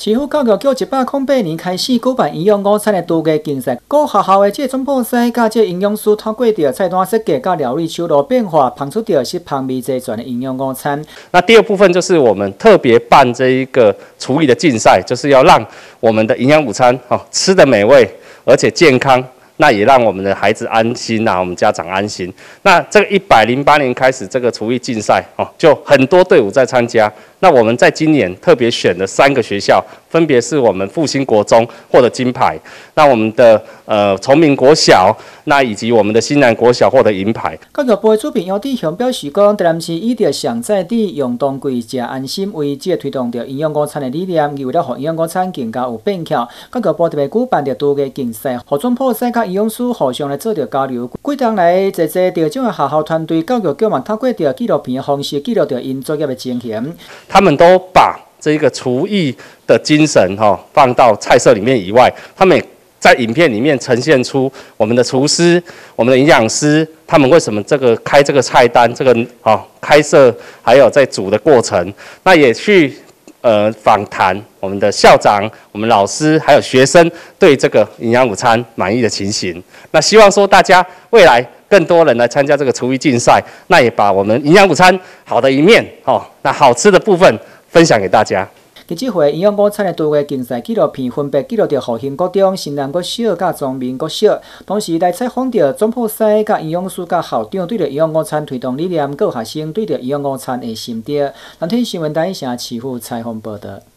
市府教育局108年开始举办营养午餐的多个竞赛，各学校的这总铺师甲这营养师透过着菜单设计甲料理手路变化，烹出着食香味齐全的营养午餐。 那第二部分就是我们特别办这一个厨艺的竞赛，就是要让我们的营养午餐吃得美味而且健康。 那也让我们的孩子安心我们家长安心。那这个108年开始，这个厨艺竞赛就很多队伍在参加。那我们在今年特别选了3个学校，分别是我们复兴国中获得金牌，那我们的崇明国小，那以及我们的新南国小获得银牌。 教育部的主编姚志雄表示讲，台南市以着上在地、用当季、食安心为这推动着营养午餐的理念，为了让营养午餐更加有变巧，教育部特别举办着多个竞赛，互总铺师甲营养师互相来做着交流。几天来，这得奖的学校团队，教育局嘛透过着纪录片的方式，记录着因作业的情形。 他们都把这个厨艺的精神放到菜色里面以外，他们也在影片里面呈现出我们的厨师、我们的营养师，他们为什么开这个菜单，开设还有在煮的过程，那也去访谈我们的校长、我们老师还有学生对这个营养午餐满意的情形。那希望说大家未来更多人来参加这个厨艺竞赛，那也把我们营养午餐好的一面那好吃的部分分享给大家。 伫这回营养午餐的多个竞赛纪录片，分别记录着复兴国中、新南国小、甲庄民国小，同时来采访着总铺师、甲营养师、甲校长对着营养午餐推动理念，各学生对着营养午餐的心得。南天新闻台城市府采访报道。